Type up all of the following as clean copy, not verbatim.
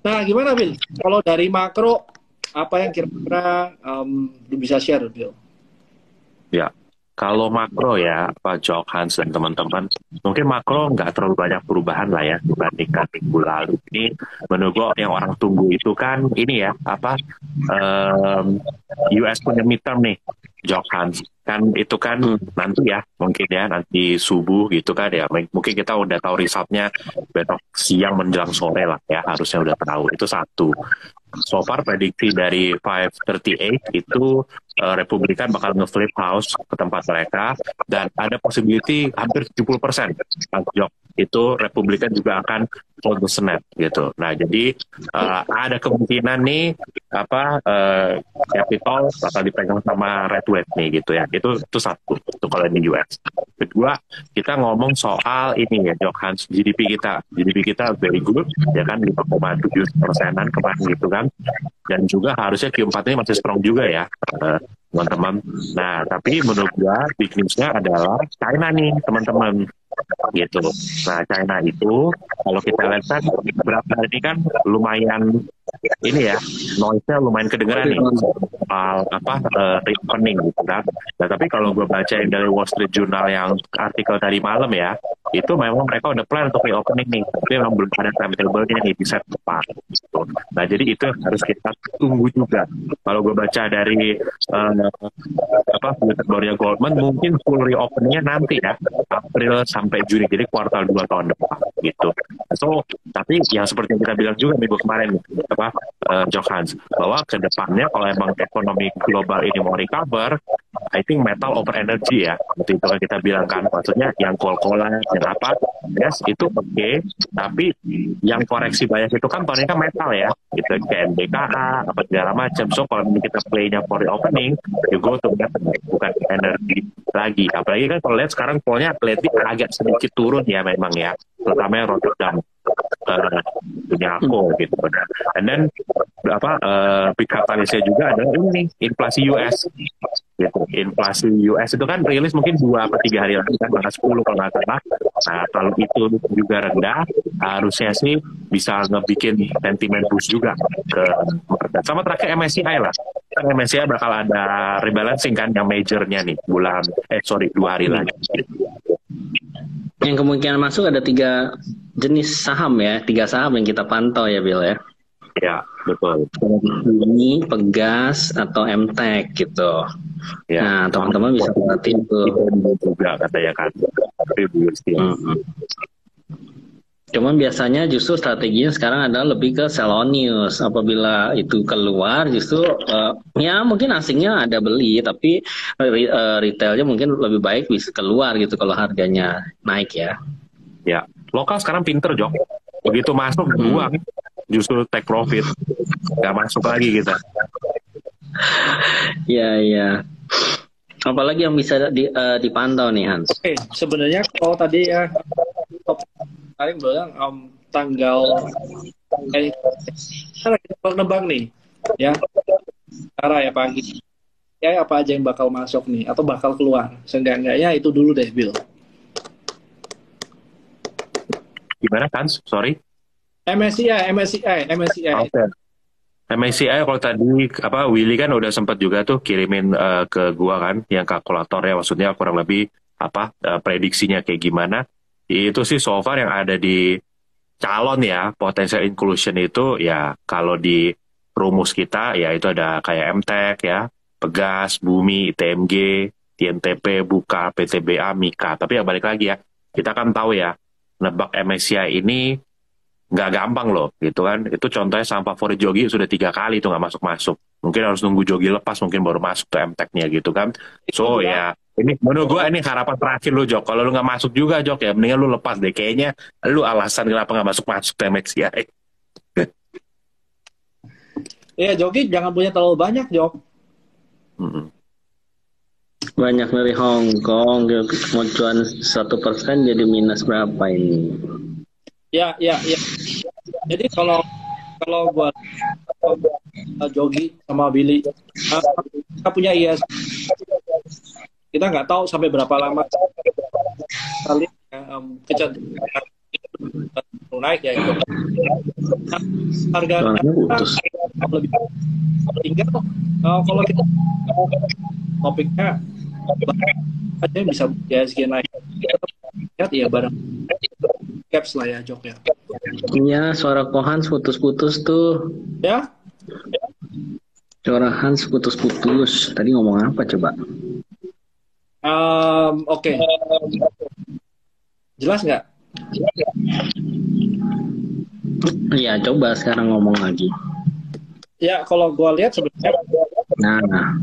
Nah, gimana, Bill? Kalau dari makro, apa yang kira-kira lu bisa share, Bill? Ya, kalau makro ya, Pak Jok, Hans, dan teman-teman, mungkin makro nggak terlalu banyak perubahan lah ya dibandingkan minggu lalu. Ini menurut gue yang orang tunggu itu kan ini ya, apa, em, US punya midterm nih, Jok, Hans. Kan itu kan Hmm. nanti ya, mungkin ya, nanti subuh gitu kan ya. Mungkin kita udah tahu resultnya besok siang menjelang sore lah ya, harusnya udah tahu. Itu satu. So far prediksi dari 538 itu Republikan bakal nge-flip house ke tempat mereka dan ada possibility hampir 70% itu Republikan juga akan hold the Senate gitu. Nah, jadi ada kemungkinan nih apa Capitol bakal dipegang sama Red Wave nih gitu ya. Itu satu itu kalau di US. Kedua, kita ngomong soal ini ya, Hans, GDP kita very good ya kan 5,7%-an kemarin gitu kan, dan juga harusnya Q4 ini masih strong juga ya teman-teman. Nah, tapi menurut gua big news-nya adalah China nih teman-teman gitu. Nah, China itu kalau kita lihat kan beberapa hari ini kan lumayan ini ya, noise-nya lumayan kedengeran nih soal apa reopening gitu kan. Nah, tapi kalau gue baca dari Wall Street Journal yang artikel tadi malam ya, itu memang mereka udah plan untuk reopening nih, tapi memang belum ada timetable-nya nih di set depan gitu. Nah, jadi itu yang harus kita tunggu juga. Kalau gue baca dari apa barunya Goldman, mungkin full reopeningnya nanti ya April sampai Juni, jadi kuartal 2 tahun depan gitu. So, tapi yang seperti yang kita bilang juga minggu kemarin apa Johans, bahwa ke depannya kalau emang ekonomi global ini mau recover, I think metal over energy ya, seperti itu kan kita bilang kan, maksudnya yang coal-coalan, yang apa, yes itu oke, tapi yang koreksi banyak itu kan tahun ini kan metal ya, gitu kayak NBKA, apa segala macam. So kalau kita play-nya for reopening, you go to metal, bukan energi lagi. Apalagi kan kalau lihat sekarang coalnya lately agak sedikit turun ya memang ya, terutama yang Rotterdam dunia aku gitu. And then apa big katalisnya juga adalah ini inflasi US gitu. Inflasi US itu kan rilis mungkin 2 atau 3 hari lagi kan tanggal 10 kalau nggak salah. Nah, kalau itu juga rendah, harusnya sih bisa ngebikin sentimen boost juga ke market. Sama terakhir MSCI lah. Kan MSCI bakal ada rebalancing kan yang majornya nih bulan 2 hari lagi. Yang kemungkinan masuk ada 3 jenis saham ya, 3 saham yang kita pantau ya, Bill ya. Ya, betul. Ini Pegas atau MTEK gitu. Ya, Nah, teman-teman bisa perhatiin tuh. Juga katanya kan. Tapi belum sih. Cuman biasanya justru strateginya sekarang adalah lebih ke sell on news. Apabila itu keluar justru ya mungkin asingnya ada beli, tapi retailnya mungkin lebih baik bisa keluar gitu kalau harganya naik ya. Ya, lokal sekarang pinter Jok. Begitu masuk buang, justru take profit, nggak masuk lagi kita. Ya ya. Apalagi yang bisa dipantau nih Hans? Oke, sebenarnya kalau tadi ya paling bilang tanggal kita nebang nih ya, cara ya pagi ya apa aja yang bakal masuk nih atau bakal keluar, seenggak-enggaknya itu dulu deh, Bill. Gimana kan? Sorry. MSCI. Okay. MSCI kalau tadi apa Willy kan udah sempat juga tuh kirimin ke gua kan yang kalkulatornya, maksudnya kurang lebih apa prediksinya kayak gimana. Itu sih so far yang ada di calon ya potential inclusion itu ya, kalau di rumus kita ya itu ada kayak MTEK ya, Pegas, Bumi, TMG, TNTP, Buka, PTBA, Mika. Tapi ya balik lagi ya, kita kan tahu ya nebak MSCI ini nggak gampang loh gitu kan. Itu contohnya saham favorit Jogi sudah 3 kali itu nggak masuk-masuk, mungkin harus nunggu Jogi lepas mungkin baru masuk ke MTEK-nya gitu kan. So ya ini menurut gue ini harapan terakhir lu Jok, kalau lu nggak masuk juga Jok ya mendingan lu lepas deh, kayaknya lu alasan kenapa nggak masuk-masuk ke MSCI. Iya, Jogi jangan punya terlalu banyak, Jok. Banyak dari Hong Kong, mau cuan 1% jadi minus berapa ini? Ya. Jadi kalau gua Jogi sama Billy kita punya IS, kita nggak tahu sampai berapa lama kali kecenderungan naik ya itu. Harga lebih tinggal. Kalau kita topiknya aja bisa IHSG naik, lihat ya barang caps lah ya Jok ya. Iya, suara Kohans putus-putus tuh. Ya. Suara Hans putus-putus. Tadi ngomong apa coba? Oke. Jelas nggak? Iya, coba sekarang ngomong lagi. Ya, kalau gue lihat sebenarnya. Nah.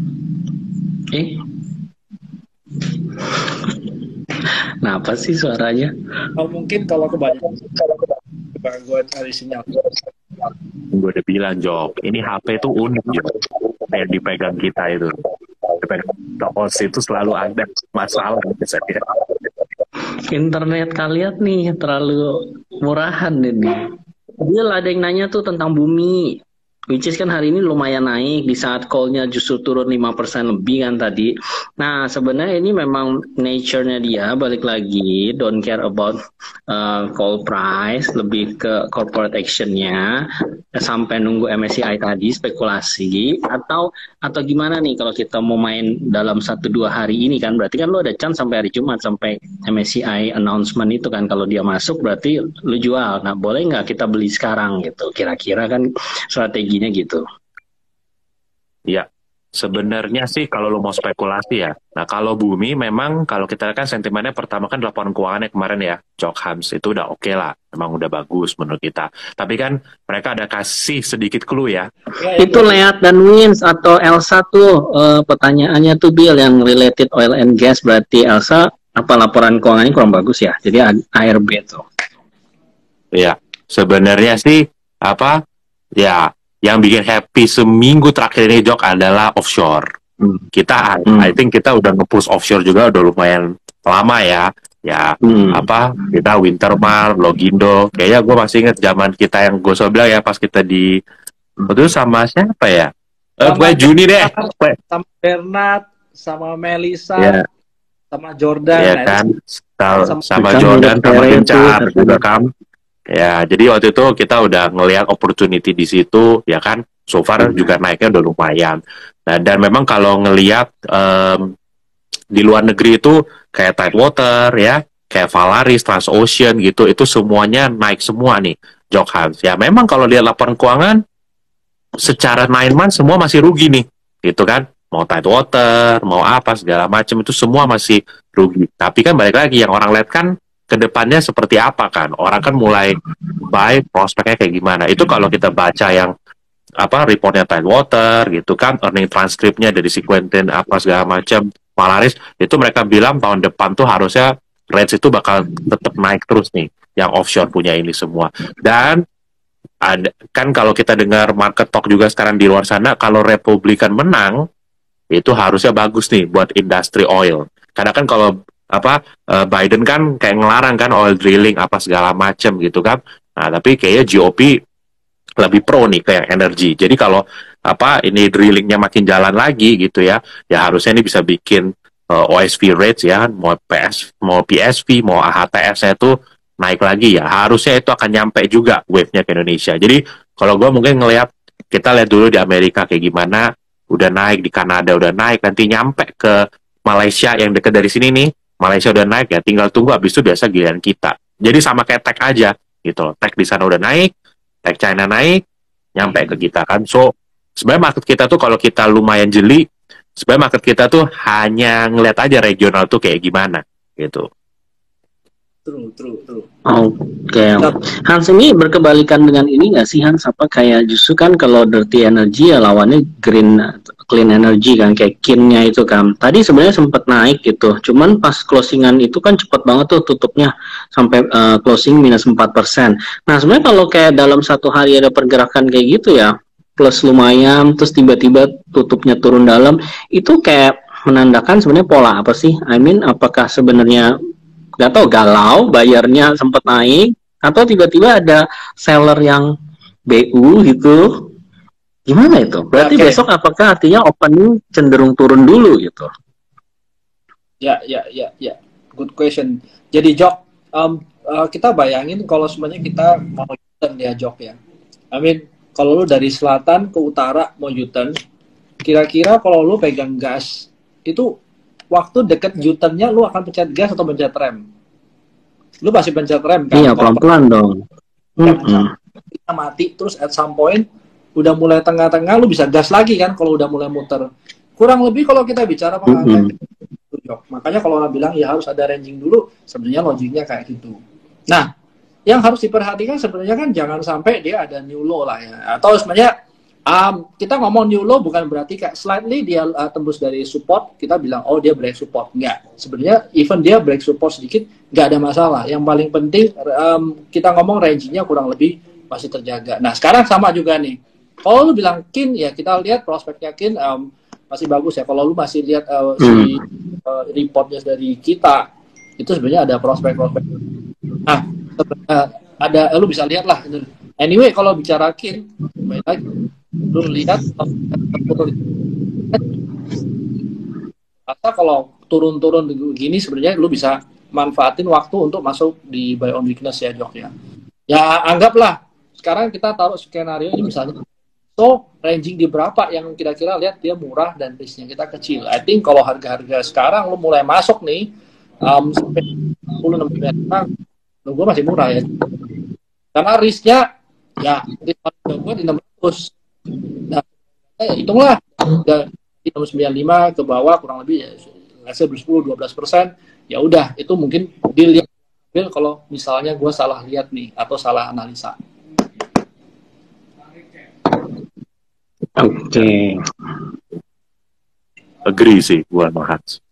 Kenapa sih suaranya? Mungkin kalau kebanyakan gue cari sinyal. Gue udah bilang Jok, ini HP itu unik Jok, yang dipegang kita itu. Dipegang host itu selalu ada masalah biasanya. Internet kalian nih terlalu murahan ini. Dia ada yang nanya tuh tentang bumi. Which is kan hari ini lumayan naik di saat call-nya justru turun 5% lebih kan tadi. Nah sebenarnya ini memang nature-nya dia balik lagi don't care about call price, lebih ke corporate action-nya sampai nunggu MSCI tadi spekulasi atau gimana nih kalau kita mau main dalam 1-2 hari ini kan berarti kan lo ada chance sampai hari Jumat sampai MSCI announcement itu kan kalau dia masuk berarti lo jual. Nah boleh nggak kita beli sekarang gitu kira-kira kan strateginya gitu. Iya, sebenarnya sih kalau lo mau spekulasi ya. Nah kalau bumi memang kalau kita lihat kan sentimennya pertama kan laporan keuangannya kemarin ya, Jok Hams itu udah oke lah, memang udah bagus menurut kita. Tapi kan mereka ada kasih sedikit clue ya. Itu Leat dan Wins atau Elsa tuh pertanyaannya tuh Bill yang related oil and gas berarti Elsa apa laporan keuangannya kurang bagus ya? Jadi ARB tuh. Iya, sebenarnya sih apa ya? Yang bikin happy seminggu terakhir ini Jok adalah offshore. Kita, I think kita udah nge-push offshore juga udah lumayan lama ya. Ya, kita Wintermar, Logindo. Kayaknya gue masih inget zaman kita yang gue bilang ya pas kita di itu sama siapa ya? Gue Juni deh. Sama Bernard, sama Melisa, sama Jordan. Iya kan, sama Jordan, sama Gencar juga kan. Ya, jadi waktu itu kita udah ngelihat opportunity di situ, ya kan. So far juga naiknya udah lumayan. Nah, dan memang kalau ngelihat di luar negeri itu kayak Tidewater, ya, kayak Valaris, Transocean gitu, itu semuanya naik semua nih, Jok Hans. Ya, memang kalau lihat laporan keuangan, secara 9 months semua masih rugi nih, gitu kan. Mau Tidewater, mau apa segala macam itu semua masih rugi. Tapi kan balik lagi yang orang lihat kan kedepannya seperti apa kan, orang kan mulai buy prospeknya kayak gimana. Itu kalau kita baca yang reportnya Tidewater gitu kan, earning transkripnya dari si Quentin apa segala macam, Valaris itu mereka bilang tahun depan tuh harusnya rates itu bakal tetap naik terus nih, yang offshore punya ini semua. Dan ada kan kalau kita dengar market talk juga sekarang di luar sana, kalau Republikan menang itu harusnya bagus nih buat industri oil. Karena kan kalau Biden kan kayak ngelarang kan oil drilling apa segala macam gitu kan. Nah, tapi kayaknya GOP lebih pro nih ke yang energi. Jadi kalau ini drillingnya makin jalan lagi gitu ya harusnya ini bisa bikin OSV rates ya, mau PSV, mau AHTS-nya itu naik lagi ya. Harusnya itu akan nyampe juga wave-nya ke Indonesia. Jadi kalau gue mungkin kita lihat dulu di Amerika kayak gimana, udah naik, di Kanada udah naik, nanti nyampe ke Malaysia yang dekat dari sini nih. Malaysia udah naik ya, tinggal tunggu habis itu biasa giliran kita. Jadi sama kayak tech aja gitu. Tech di sana udah naik, tech China naik, nyampe ke kita kan. So sebenarnya market kita tuh kalau kita lumayan jeli, sebenarnya market kita tuh hanya ngeliat aja regional tuh kayak gimana gitu. True. Oke. Hans ini berkebalikan dengan ini nggak sih Hans? Apa kayak justru kan kalau dirty energy ya lawannya clean energy kan, kayak kinnya itu kan. Tadi sebenarnya sempat naik gitu, cuman pas closingan itu kan cepet banget tuh tutupnya sampai closing minus 4%. Nah sebenarnya kalau kayak dalam satu hari ada pergerakan kayak gitu ya, plus lumayan, terus tiba-tiba tutupnya turun dalam, itu kayak menandakan sebenarnya pola apa sih? I mean, apakah sebenarnya nggak tahu galau bayarnya sempat naik atau tiba-tiba ada seller yang BU gitu, gimana itu? Berarti besok apakah artinya opening cenderung turun dulu gitu? Ya, good question. Jadi Jok, kita bayangin kalau sebenarnya kita mau U-turn ya Jok ya. I mean, kalau lu dari selatan ke utara mau U-turn, kira-kira kalau lu pegang gas, itu waktu deket U-turn-nya lu akan pencet gas atau pencet rem? Lu pasti pencet rem kan? Iya, Kalau pelan-pelan dong. kita mati, terus at some point, udah mulai tengah-tengah, lu bisa gas lagi kan kalau udah mulai muter. Kurang lebih kalau kita bicara pengangkatan, makanya kalau orang bilang ya harus ada ranging dulu, sebenarnya logiknya kayak gitu. Nah, yang harus diperhatikan sebenarnya kan jangan sampai dia ada new low lah ya. Atau sebenarnya kita ngomong new low bukan berarti kayak slightly dia tembus dari support, kita bilang oh dia break support. Enggak. Sebenarnya even dia break support sedikit, nggak ada masalah. Yang paling penting kita ngomong rangingnya kurang lebih masih terjaga. Nah sekarang sama juga nih. Kalau lu bilang Kin, ya kita lihat prospeknya Kin masih bagus ya. Kalau lu masih lihat reportnya dari kita, itu sebenarnya ada prospek-prospek. Nah, ada lu bisa lihat lah. Anyway, kalau bicara Kin, baik lagi, lu lihat kalau turun-turun begini sebenarnya lu bisa manfaatin waktu untuk masuk di buy on weakness ya Jok ya. Ya anggaplah sekarang kita taruh skenario ini misalnya. So, ranging di berapa yang kira-kira lihat dia murah dan risknya kita kecil. I think kalau harga-harga sekarang lu mulai masuk nih sampai 10-15 gue masih murah ya. Karena risknya ya gue di 600. Nah, hitunglah di 695 ke bawah kurang lebih ya 10-12%. Ya udah, itu mungkin deal yang ambil kalau misalnya gue salah lihat nih atau salah analisa. Oke. Agree sih gua sama Hans.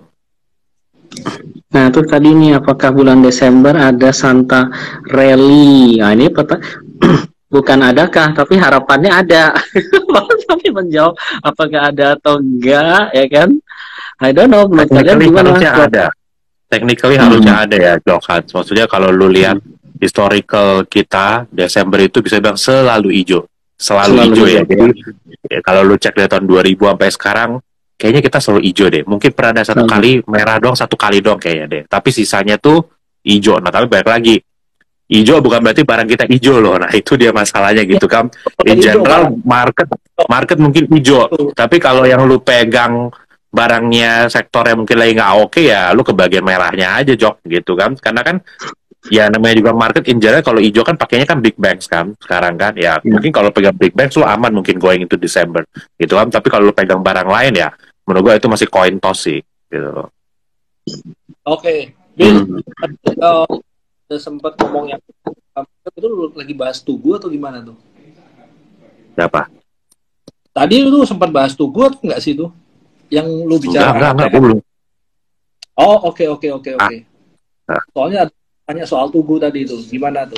Nah, itu tadi nih apakah bulan Desember ada Santa Rally? Nah, ini bukan adakah, tapi harapannya ada. Tapi menjawab apakah ada atau enggak, ya kan? I don't know, menurut kalian gimana? Harusnya ada. Technically harusnya ada ya, Jok Hans. Maksudnya kalau lu lihat historical kita, Desember itu bisa bilang selalu hijau. Selalu hijau ya. Jadi kalau lu cek dari tahun 2000 sampai sekarang, kayaknya kita selalu hijau deh. Mungkin pernah ada satu kali merah dong, satu kali dong kayaknya deh. Tapi sisanya tuh hijau. Nah, tapi balik lagi, hijau bukan berarti barang kita hijau loh. Nah, itu dia masalahnya gitu kan. In general, market mungkin hijau. Tapi kalau yang lu pegang barangnya sektor yang mungkin lagi nggak oke ya, lu ke bagian merahnya aja Jok gitu kan. Karena kan ya namanya juga market in general, kalau hijau kan pakainya kan big banks kan sekarang kan ya. Mungkin kalau pegang big banks lu aman mungkin going into December gitu kan, tapi kalau lu pegang barang lain ya menurut gua itu masih coin toss sih gitu. Oke. Bill, sempat ngomong yang itu lu lagi bahas Tugu atau gimana tuh? Siapa? Tadi lu sempat bahas Tugu atau enggak sih tuh? Yang lu bicara? Enggak, belum. Oh, oke. Soalnya tanya soal Tugu tadi itu, gimana tuh?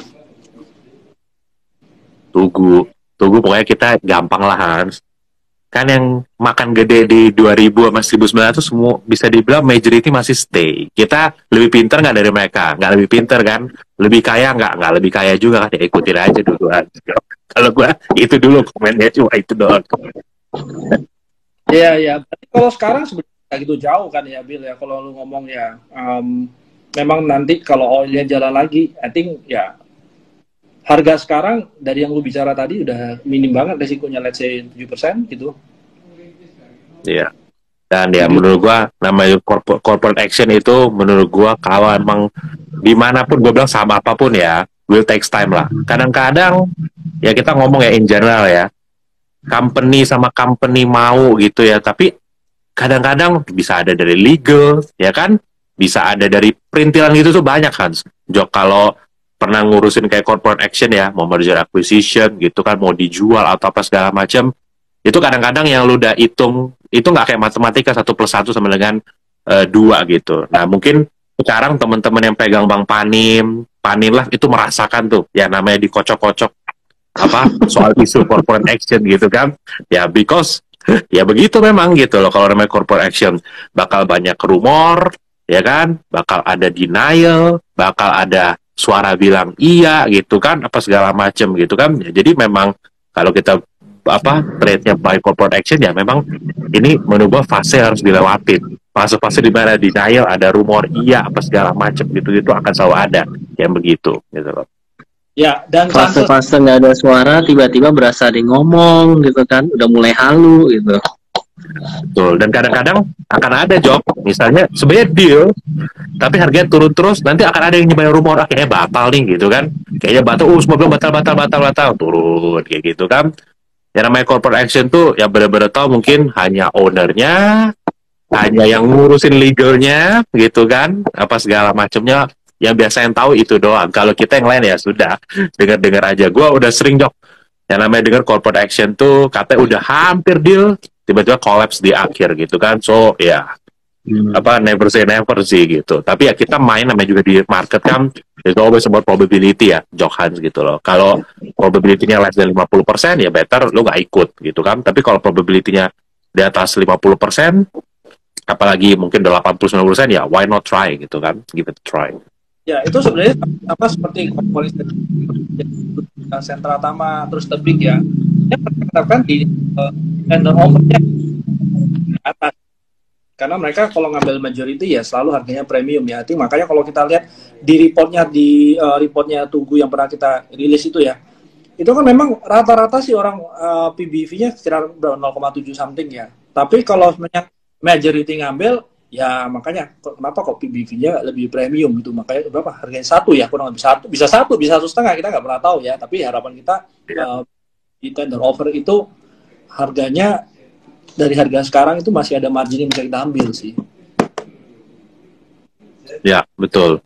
Tugu pokoknya kita gampang lah Hans. Kan yang makan gede di 2000 sama 1900 semua bisa dibilang majority masih stay. Kita lebih pinter nggak dari mereka? Nggak lebih pinter kan? Lebih kaya nggak lebih kaya juga kan? Ya ikutin aja dulu. Kalau gua itu dulu komennya cuma itu doang. Iya. Kalau sekarang sebenarnya gitu jauh kan ya Bill ya. Kalau lu ngomong ya. Memang nanti kalau oilnya jalan lagi, I think ya harga sekarang dari yang lu bicara tadi udah minim banget resikonya, let's say 7% gitu. Iya. Dan ya menurut gua namanya corporate action itu menurut gua kalau emang dimanapun gua bilang sama apapun ya, will takes time lah. Kadang-kadang ya kita ngomong ya in general ya, company sama company mau gitu ya, tapi kadang-kadang bisa ada dari legal ya kan, bisa ada dari perintilan gitu tuh banyak kan. Jok kalau pernah ngurusin kayak corporate action ya, mau merger acquisition gitu kan, mau dijual atau apa segala macam, itu kadang-kadang yang lu udah hitung itu nggak kayak matematika 1+1 sama dengan 2 gitu. Nah mungkin sekarang teman-teman yang pegang Bank Panin lah itu merasakan tuh ya namanya dikocok-kocok apa soal isu corporate action gitu kan ya, because ya begitu memang gitu loh. Kalau namanya corporate action bakal banyak rumor ya kan, bakal ada denial, bakal ada suara bilang iya gitu kan, apa segala macam gitu kan ya. Jadi memang kalau kita trade-nya buy corporate action ya memang ini menubah fase harus dilewatin. Fase-fase di mana denial, ada rumor iya apa segala macam gitu akan selalu ada yang begitu gitu loh. Ya, dan fase-fase nggak ada suara tiba-tiba berasa ada yang ngomong gitu kan, udah mulai halu gitu. Betul, dan kadang-kadang akan ada job, misalnya sebenarnya deal, tapi harganya turun terus, nanti akan ada yang nyebarin rumor, kayaknya batal nih gitu kan, kayaknya batal, semua bilang batal, turun, kayak gitu kan. Yang namanya corporate action tuh, yang benar-benar tahu mungkin hanya ownernya, hanya yang ngurusin legalnya, gitu kan, apa segala macamnya, yang biasa yang tahu itu doang. Kalau kita yang lain ya sudah, dengar-dengar aja. Gue udah sering Jok, yang namanya dengar corporate action tuh, katanya udah hampir deal, tiba-tiba collapse di akhir gitu kan. So ya never say never sih gitu. Tapi ya kita main namanya juga di market kan, it's always about probability ya, Johannes gitu loh. Kalau probability-nya less than 50% ya better lu gak ikut gitu kan. Tapi kalau probability-nya di atas 50%, apalagi mungkin 80-90% ya why not try gitu kan, give it a try. Ya, itu sebenarnya seperti komponis sentra Tama terus tebing ya. Dia menerapkan di tender offer-nya di atas. Karena mereka kalau ngambil majority ya selalu harganya premium ya. Makanya kalau kita lihat di reportnya Tugu yang pernah kita rilis itu ya. Itu kan memang rata-rata sih orang PBV-nya sekitar 0,7 something ya. Tapi kalau sebenarnya majority ngambil ya makanya kenapa kok PBV-nya lebih premium gitu, makanya berapa harganya kurang lebih bisa 1,5 kita nggak pernah tahu ya, tapi harapan kita di tender offer itu harganya dari harga sekarang itu masih ada margin yang bisa kita ambil sih. Ya betul.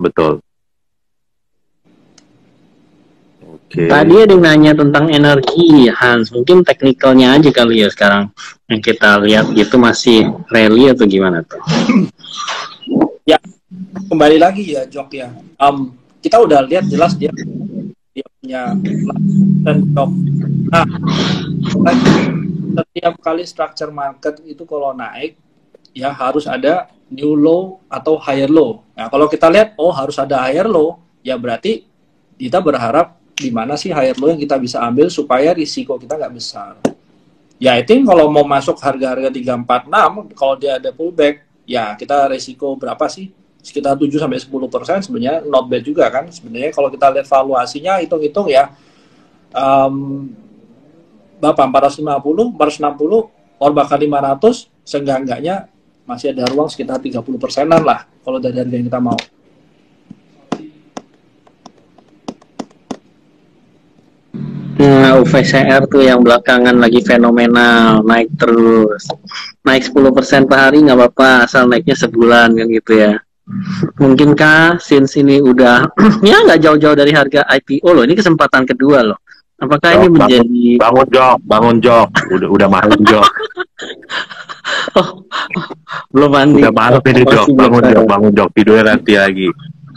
Okay. Tadi ada yang nanya tentang energi, Hans. Mungkin teknikalnya aja kali ya sekarang yang kita lihat gitu, masih rally atau gimana tuh? Ya, kembali lagi ya Jok ya. Kita udah lihat jelas dia punya dan Jok. Nah, setiap kali structure market itu kalau naik ya harus ada new low atau higher low. Nah, kalau kita lihat harus ada higher low, ya berarti kita berharap di mana sih higher low yang kita bisa ambil supaya risiko kita nggak besar. Ya, I think kalau mau masuk harga-harga 346, kalau dia ada pullback, ya kita risiko berapa sih? Sekitar 7-10% sebenarnya not bad juga kan. Sebenarnya kalau kita lihat valuasinya, hitung-hitung ya, berapa? 450, 460, or bahkan 500, seenggak-enggaknya masih ada ruang sekitar 30%-an lah kalau dari harga yang kita mau. Nah, UVCR tuh yang belakangan lagi fenomenal, naik terus. Naik 10% per hari nggak apa-apa, asal naiknya sebulan kan gitu ya. Mungkinkah since ini udah ya nggak jauh-jauh dari harga IPO loh, ini kesempatan kedua loh. Apakah ini menjadi bangun Jok, udah malam Jok. Belum mandi. Udah malam ini Jok, bangun Jok, tidurnya nanti lagi.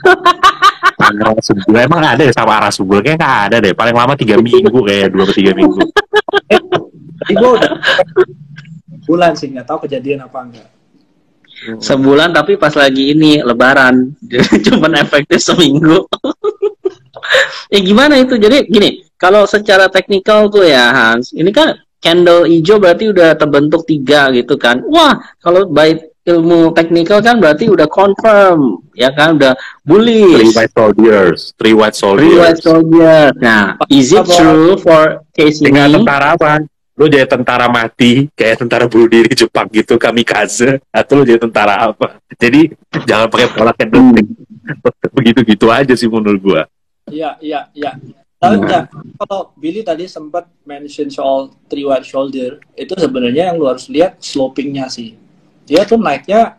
Emang ada ya sama arah subul? Kayaknya nggak ada deh, paling lama 3 minggu kayak 2-3 minggu. Ibu udah bulan sih, nggak tahu kejadian apa enggak. Sebulan tapi pas lagi ini lebaran, cuman efektif seminggu. Gimana itu? Jadi gini, kalau secara teknikal tuh ya Hans, ini kan candle hijau berarti udah terbentuk 3 gitu kan. Wah, kalau by ilmu teknikal kan berarti udah confirm, ya kan, udah bullish. 3 white soldiers. Nah, is it true for case ini? Tinggal tentara apa? Lu jadi tentara mati, kayak tentara bunuh diri Jepang gitu, kamikaze, atau lu jadi tentara apa? Jadi jangan pakai pola candlestick. Begitu-gitu aja sih menurut gua. Iya. Ya, kalau Billy tadi sempat mention soal 3 white shoulder, itu sebenarnya yang lu harus lihat slopingnya sih. Dia tuh naiknya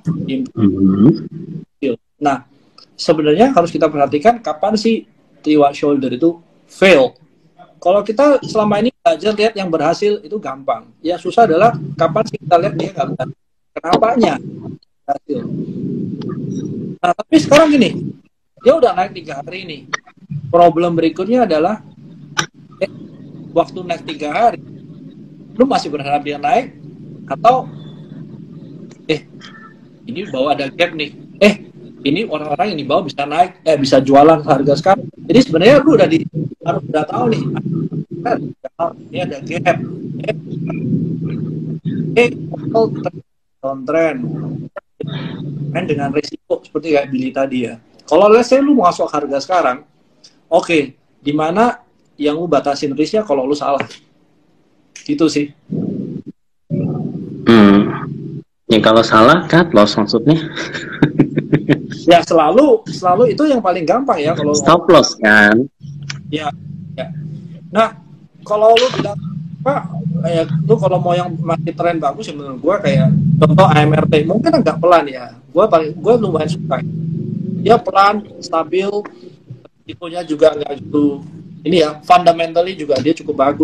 Nah, sebenarnya harus kita perhatikan kapan sih 3 white shoulder itu fail. Kalau kita selama ini belajar lihat yang berhasil itu gampang. Yang susah adalah kapan sih kita lihat dia nggak berhasil. Kenapanya berhasil. Nah, tapi sekarang gini, dia udah naik 3 hari ini. Problem berikutnya adalah waktu naik 3 hari, lu masih berharap dia naik atau ini bawah ada gap nih. Ini orang-orang yang di bawah bisa naik, bisa jualan harga sekarang. Jadi sebenarnya lu udah tahu nih ini ada gap, downtrend dengan risiko seperti kayak Billy tadi ya. Kalau let's say lu masuk harga sekarang, oke, di mana yang lu batasin risknya kalau lu salah, gitu sih. Ya kalau salah cut loss maksudnya. Ya selalu itu yang paling gampang ya kalau stop loss kan. Ya. Nah, kalau lu bilang Pak, lu kalau mau yang masih tren bagus ya menurut gua kayak contoh AMRT mungkin agak pelan ya. Gua lumayan suka. Dia pelan, stabil, itunya juga nggak gitu. Ini ya, fundamentally juga dia cukup bagus.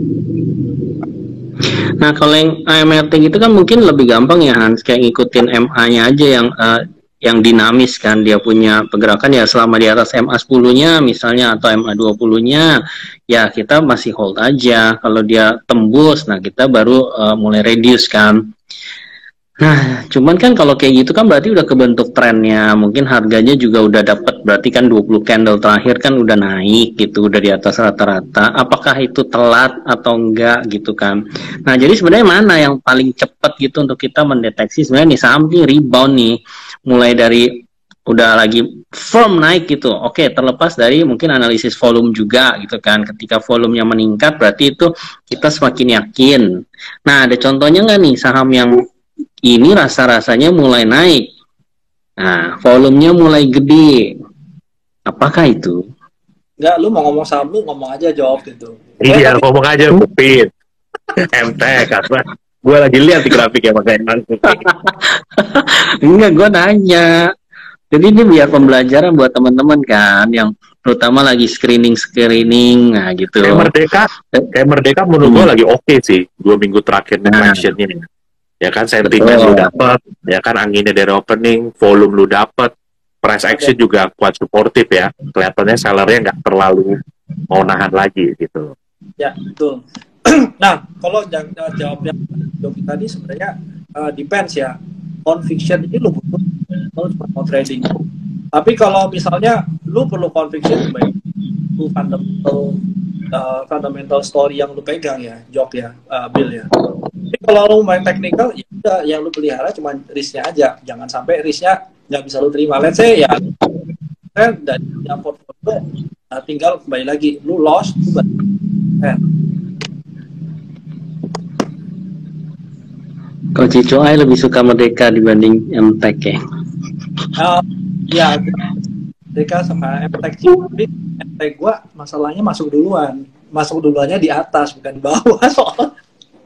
Nah, kalau yang AMRT gitu kan mungkin lebih gampang ya Hans, kayak ngikutin MA-nya aja yang dinamis kan, dia punya pergerakan ya selama di atas MA 10-nya misalnya atau MA 20-nya ya kita masih hold aja. Kalau dia tembus, nah kita baru mulai reduce kan. Nah, cuman kan kalau kayak gitu kan berarti udah kebentuk trennya, mungkin harganya juga udah dapat, berarti kan 20 candle terakhir kan udah naik gitu, udah di atas rata-rata. Apakah itu telat atau enggak gitu kan. Nah, jadi sebenarnya mana yang paling cepat gitu untuk kita mendeteksi sebenarnya nih saham nih rebound nih, mulai dari udah lagi firm naik gitu. Oke, terlepas dari mungkin analisis volume juga gitu kan. Ketika volumenya meningkat berarti itu kita semakin yakin. Nah, ada contohnya nggak nih saham yang ini rasa-rasanya mulai naik, nah volumenya mulai gede, apakah itu? Enggak, lu mau ngomong saham lu ngomong aja, jawab gitu. Iya, ngomong aja Bupin. MT karena gue lagi lihat di grafiknya makanya. Enggak, gue nanya. Jadi ini biar pembelajaran buat teman-teman kan, yang terutama lagi screening, nah gitu. Kayak Merdeka menurut gue lagi oke sih, 2 minggu terakhir inflationnya. Ya kan, sentimen lu dapet, ya kan, anginnya dari opening, volume lu dapet, price action juga kuat supportive ya, kelihatannya sellernya nggak terlalu mau nahan lagi gitu. Ya betul. Nah, kalau jawabnya Yogi tadi sebenarnya depends ya, conviction ini lu butuh cuma mau trading. Tapi kalau misalnya lu perlu conviction, baik itu fundamental story yang lu pegang ya, Jok ya, Bill ya. Tapi kalau lu main technical, ya udah yang lu pelihara cuma risknya aja. Jangan sampai risknya nggak bisa lu terima. Let's say ya, dan yang portfolio tinggal kembali lagi, lu lost, lu Kalau Cico Ai lebih suka Merdeka dibanding MTEK ya? Ya, Merdeka sama MTEK. Tapi MTEK gua masalahnya masuk duluannya di atas bukan bawah soal.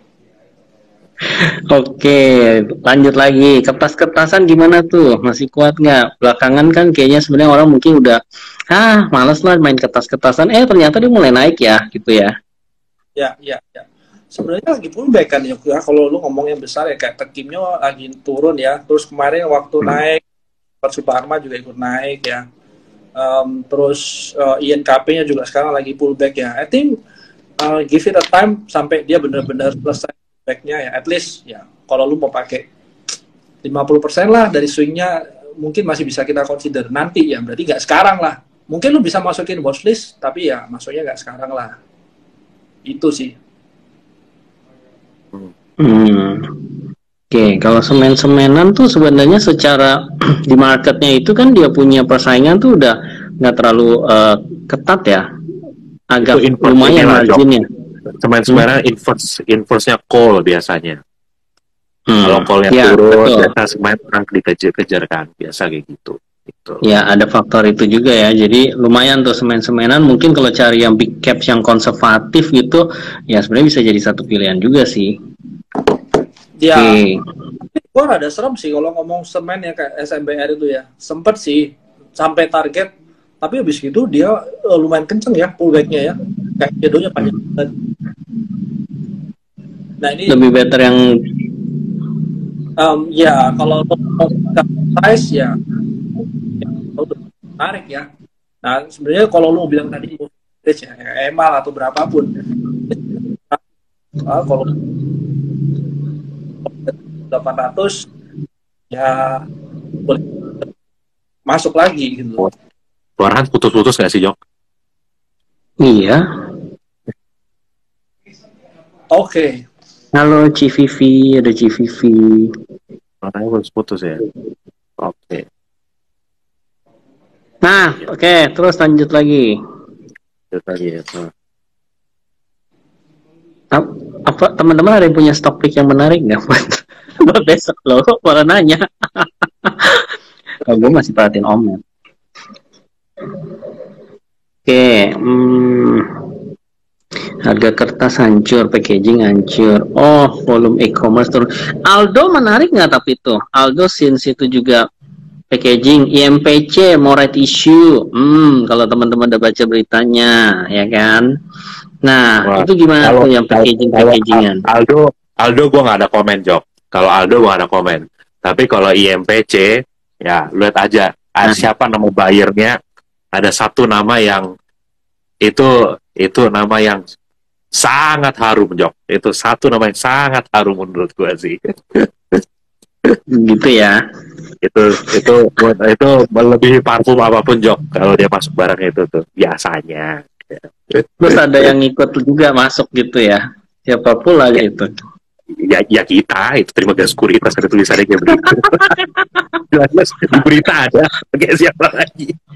Oke, lanjut lagi. Kertas-kertasan gimana tuh? Masih kuat nggak? Belakangan kan kayaknya sebenarnya orang mungkin udah males lah main kertas-kertasan. Ternyata dia mulai naik ya, gitu ya? Ya. Sebenarnya lagi pullback kan ya. Kalau lu ngomongnya besar ya, kayak Tekimnya lagi turun ya. Terus kemarin waktu naik, Subarma juga ikut naik ya. Terus INKP-nya juga sekarang lagi pullback ya. I think give it a time sampai dia benar-benar selesai backnya ya, at least ya kalau lu mau pakai 50% lah dari swingnya mungkin masih bisa kita consider nanti ya, berarti nggak sekarang lah. Mungkin lu bisa masukin watchlist tapi ya masuknya nggak sekarang lah, itu sih. Oke, kalau semen-semenan tuh sebenarnya secara di marketnya itu kan dia punya persaingan tuh udah nggak terlalu ketat ya, agak lumayan marginnya. Semen-semenan inverse-nya call biasanya. Kalau call-nya turun, biasa semen dikejar-kejar kan, biasa kayak gitu. Ya, ada faktor itu juga ya. Jadi lumayan tuh semen-semenan. Mungkin kalau cari yang big caps yang konservatif gitu, ya sebenarnya bisa jadi satu pilihan juga sih. Ya, gue rada serem sih kalau ngomong semen ya kayak SMBR itu ya. Sempet sih sampai target, tapi habis itu dia lumayan kenceng ya pullback-nya ya. Kayak shadownya panjang. Nah ini lebih better yang ya kalau size ya menarik ya. Nah sebenarnya kalau lu bilang tadi ya emal atau berapapun, kalau 800 ya boleh masuk lagi gitu. Suara putus-putus nggak sih, Jok? Iya. Oke. Halo Civivi, ada Civivi. Makanya putus ya. Oke. Nah, oke, terus lanjut lagi. Itu tadi ya. Apa teman-teman ada yang punya stok pick yang menarik nggak buat besok loh? Malah nanya. Oh, gue masih perhatiin Om ya. Oke, harga kertas hancur, packaging hancur. Oh, volume e-commerce turun. Aldo menarik nggak tapi itu? Aldo since itu juga packaging, IMPC, more right issue. Kalau teman-teman udah baca beritanya, ya kan? Nah, Wah, itu gimana tuh yang packagingan? Aldo gue nggak ada komen, Jok. Kalau Aldo gue nggak ada komen. Tapi kalau IMPC, ya lihat aja. Siapa nama buyernya? Ada satu nama yang itu nama yang sangat harum, Jok. Itu satu nama yang sangat harum menurut gue sih. Gitu ya. Itu melebihi parfum apapun, Jok. Kalau dia masuk barang itu tuh biasanya. Terus ada yang ikut juga masuk gitu ya. Siapa pula gitu. Ya kita itu terima gas kuritas, ada tulisannya kayak begitu. Jelas di berita ada, kayak siapa lagi.